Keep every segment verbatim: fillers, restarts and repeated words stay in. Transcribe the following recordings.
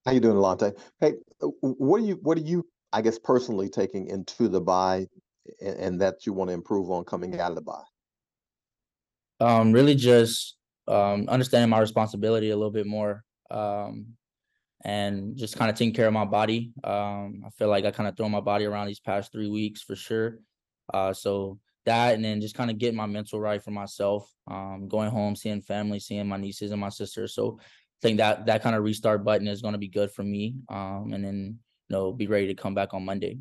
How you doing, Alante? Hey, uh, what are you what are you, I guess, personally taking into the buy and, and that you want to improve on coming out of the buy? Um, really just um understanding my responsibility a little bit more. Um, and just kind of taking care of my body. Um, I feel like I kind of throw my body around these past three weeks for sure. Uh, so that, and then just kind of getting my mental right for myself. Um, going home, seeing family, seeing my nieces and my sisters. So I think that that kind of restart button is going to be good for me. Um, and then you know be ready to come back on Monday.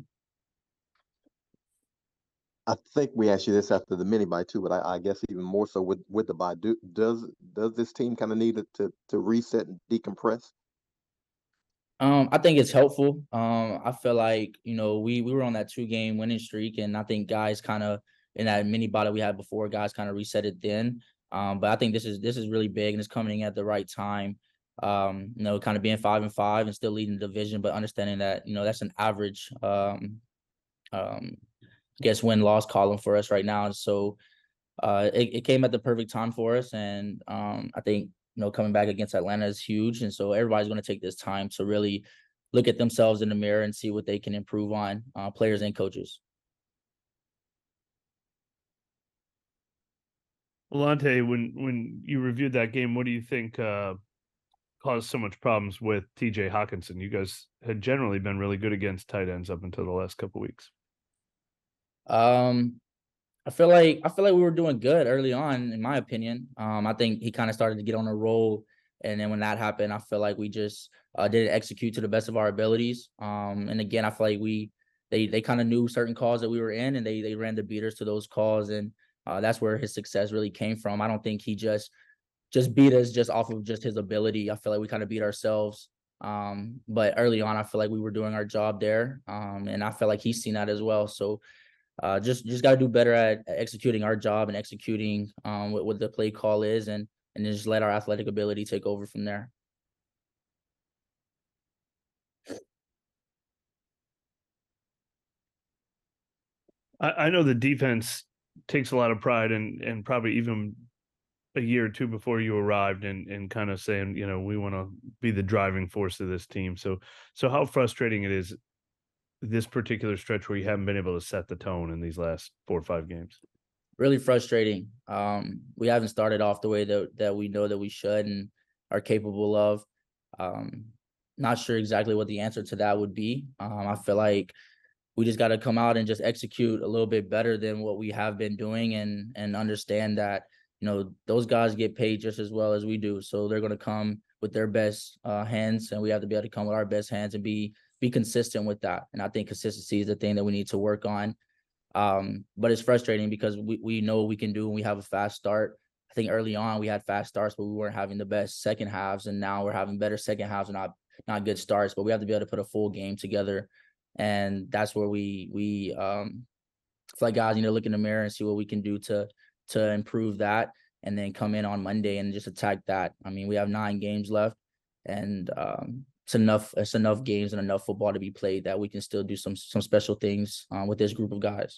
I think we asked you this after the mini buy too, but I, I guess even more so with with the buy. Do, does does this team kind of need it to to reset and decompress? Um, I think it's helpful. Um, I feel like you know we we were on that two game winning streak, and I think guys kind of in that mini bottle we had before, guys kind of reset it then. Um, but I think this is this is really big, and it's coming at the right time. Um, you know, kind of being five and five and still leading the division, but understanding that you know that's an average. Um, um, I guess win loss column for us right now. So uh, it, it came at the perfect time for us, and um, I think you know coming back against Atlanta is huge, and so everybody's going to take this time to really look at themselves in the mirror and see what they can improve on, uh, players and coaches. Alante, when when you reviewed that game, what do you think uh, caused so much problems with T J Hawkinson? You guys had generally been really good against tight ends up until the last couple weeks. Um, I feel like I feel like we were doing good early on, in my opinion. Um, I think he kind of started to get on a roll, and then when that happened, I feel like we just uh, didn't execute to the best of our abilities. Um, and again, I feel like we they they kind of knew certain calls that we were in, and they they ran the beaters to those calls, and uh, that's where his success really came from. I don't think he just just beat us just off of just his ability. I feel like we kind of beat ourselves. Um, but early on, I feel like we were doing our job there, um, and I feel like he's seen that as well. So uh, just just got to do better at executing our job and executing um, what, what the play call is, and and just let our athletic ability take over from there. I, I know the defense takes a lot of pride and and probably even a year or two before you arrived and and kind of saying, you know, we want to be the driving force of this team. So so how frustrating it is this particular stretch where you haven't been able to set the tone in these last four or five games. Really frustrating. Um, we haven't started off the way that that we know that we should and are capable of. Um, Not sure exactly what the answer to that would be. Um, I feel like we just got to come out and just execute a little bit better than what we have been doing, and and understand that you know those guys get paid just as well as we do, so they're going to come with their best uh, hands, and we have to be able to come with our best hands and be be consistent with that. And I think consistency is the thing that we need to work on. Um, but it's frustrating because we, we know what we can do and we have a fast start. I think early on we had fast starts, but we weren't having the best second halves, and now we're having better second halves and not not good starts. But we have to be able to put a full game together, and that's where we we um it's like guys need to look in the mirror and see what we can do to to improve that, and then come in on Monday and just attack that. I mean, we have nine games left, and um, it's enough. It's enough games and enough football to be played that we can still do some some special things um, with this group of guys.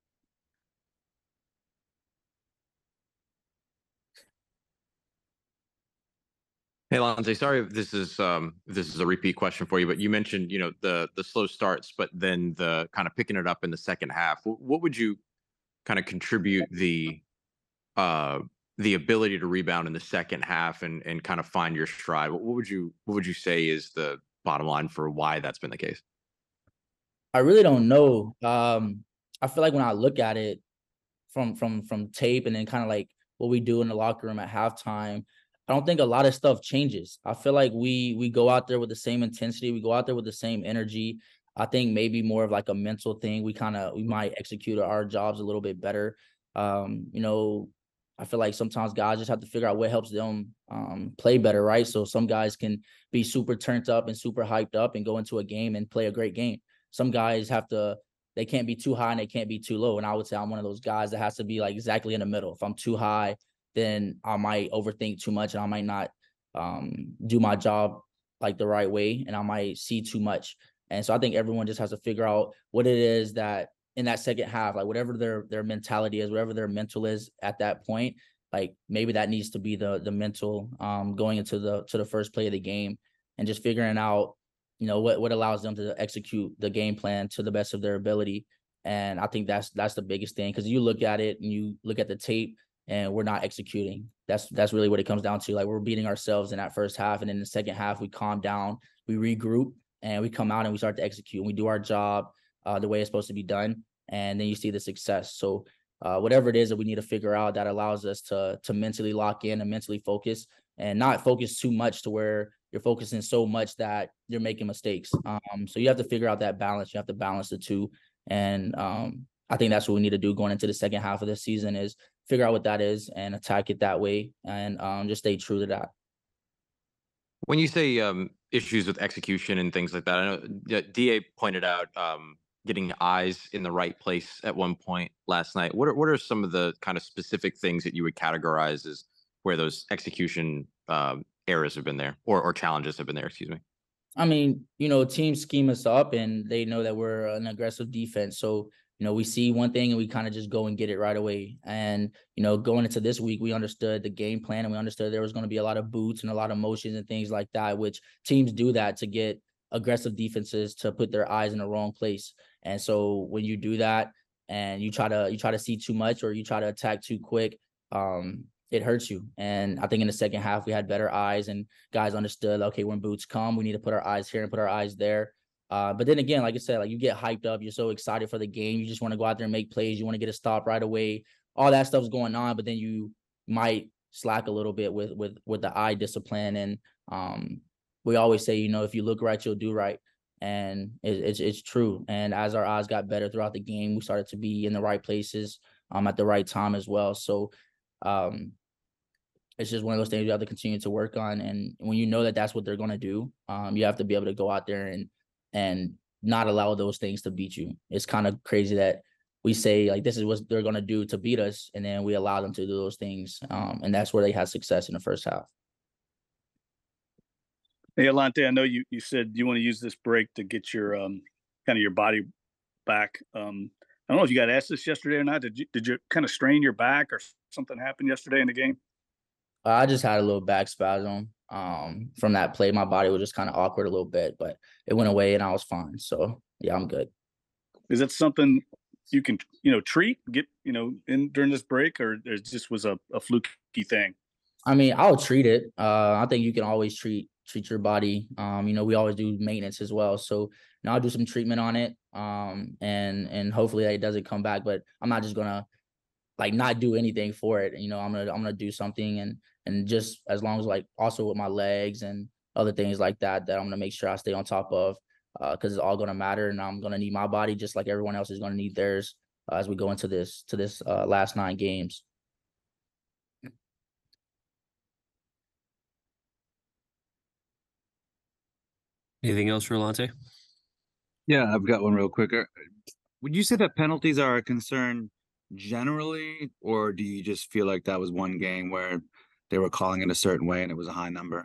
Hey, Lonze, sorry if this is um if this is a repeat question for you, but you mentioned, you know, the the slow starts, but then the kind of picking it up in the second half. Wh- What would you kind of contribute the uh the ability to rebound in the second half and and kind of find your stride? What, what would you what would you say is the bottom line for why that's been the case? I really don't know. Um, I feel like when I look at it from from from tape and then kind of like what we do in the locker room at halftime, I don't think a lot of stuff changes. I feel like we we go out there with the same intensity, we go out there with the same energy. I think maybe more of like a mental thing. We kind of we might execute our jobs a little bit better. Um, you know, I feel like sometimes guys just have to figure out what helps them um, play better, right? So some guys can be super turned up and super hyped up and go into a game and play a great game. Some guys have to they can't be too high and they can't be too low. And I would say I'm one of those guys that has to be like exactly in the middle. If I'm too high, then I might overthink too much and I might not um, do my job like the right way, and I might see too much. And so I think everyone just has to figure out what it is that in that second half, like whatever their their mentality is, whatever their mental is at that point, like maybe that needs to be the the mental um, going into the to the first play of the game. and just figuring out, you know, what, what allows them to execute the game plan to the best of their ability. And I think that's, that's the biggest thing. Cause you look at it and you look at the tape and we're not executing. That's, that's really what it comes down to. Like, we're beating ourselves in that first half. And in the second half, we calm down, we regroup, and we come out and we start to execute, and we do our job uh, the way it's supposed to be done. And then you see the success. So uh, whatever it is that we need to figure out that allows us to, to mentally lock in and mentally focus, and not focus too much to where you're focusing so much that you're making mistakes. Um, so you have to figure out that balance. You have to balance the two. And um, I think that's what we need to do going into the second half of the season, is figure out what that is and attack it that way, and um, just stay true to that. When you say um, issues with execution and things like that, I know D A pointed out um, getting eyes in the right place at one point last night. What are, what are some of the kind of specific things that you would categorize as where those execution um, errors have been there, or, or challenges have been there, excuse me? I mean, you know, teams scheme us up and they know that we're an aggressive defense. So, you know, we see one thing and we kind of just go and get it right away. And, you know, going into this week, we understood the game plan, and we understood there was going to be a lot of boots and a lot of motions and things like that, which teams do that to get aggressive defenses to put their eyes in the wrong place. And so when you do that and you try to, you try to see too much, or you try to attack too quick, um, it hurts you. And I think in the second half, we had better eyes and guys understood, okay, when boots come, we need to put our eyes here and put our eyes there. Uh, but then again, like I said, like, you get hyped up, you're so excited for the game. You just want to go out there and make plays. You want to get a stop right away. All that stuff's going on, but then you might slack a little bit with, with, with the eye discipline. And um, we always say, you know, if you look right, you'll do right. And it, it's, it's true. And as our eyes got better throughout the game, we started to be in the right places um, at the right time as well. So, um, it's just one of those things you have to continue to work on. And when you know that that's what they're going to do, um, you have to be able to go out there and and not allow those things to beat you. It's kind of crazy that we say, like, this is what they're going to do to beat us, and then we allow them to do those things. Um, and that's where they had success in the first half. Hey, Alontae, I know you, you said you want to use this break to get your um, kind of your body back. Um, I don't know if you got asked this yesterday or not. Did you, did you kind of strain your back, or something happened yesterday in the game? I just had a little back spasm um, from that play. My body was just kind of awkward a little bit, but it went away and I was fine. So yeah, I'm good. Is that something you can, you know, treat, get, you know, in during this break, or it just was a, a fluky thing? I mean, I'll treat it. Uh, I think you can always treat treat your body. Um, you know, we always do maintenance as well. So now I'll do some treatment on it. Um, and and hopefully that it doesn't come back. But I'm not just gonna like not do anything for it. You know, I'm gonna I'm gonna do something, and and just as long as, like, also with my legs and other things like that, that I'm gonna make sure I stay on top of, because uh, it's all gonna matter, and I'm gonna need my body just like everyone else is gonna need theirs uh, as we go into this to this uh, last nine games. Anything else for Alontae? Yeah, I've got one real quick. Would you say that penalties are a concern generally, or do you just feel like that was one game where they were calling it a certain way and it was a high number?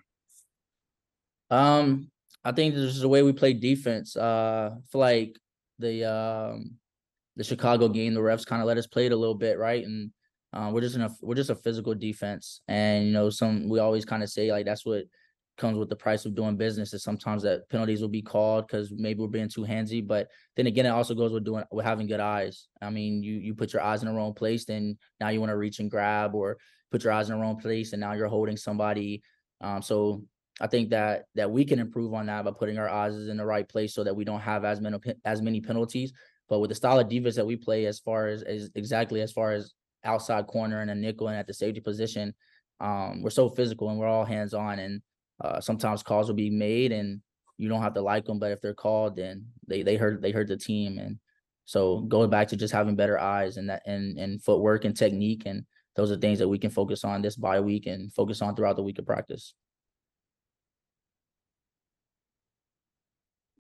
Um, I think this is the way we play defense. Uh, I feel like the um the Chicago game, the refs kind of let us play it a little bit, right? And uh, we're just in a we're just a physical defense, and you know, some we always kind of say, like, that's what comes with the price of doing business, is sometimes that penalties will be called because maybe we're being too handsy. But then again, it also goes with doing with having good eyes. I mean, you you put your eyes in the wrong place, then now you want to reach and grab, or put your eyes in the wrong place and now you're holding somebody. Um, so I think that that we can improve on that by putting our eyes in the right place so that we don't have as many as many penalties. But with the style of defense that we play, as far as, as exactly as far as outside corner and a nickel and at the safety position, um, we're so physical and we're all hands on, and uh, sometimes calls will be made and you don't have to like them, but if they're called, then they they hurt they hurt the team. And so going back to just having better eyes and that and and footwork and technique, and those are things that we can focus on this bye week and focus on throughout the week of practice.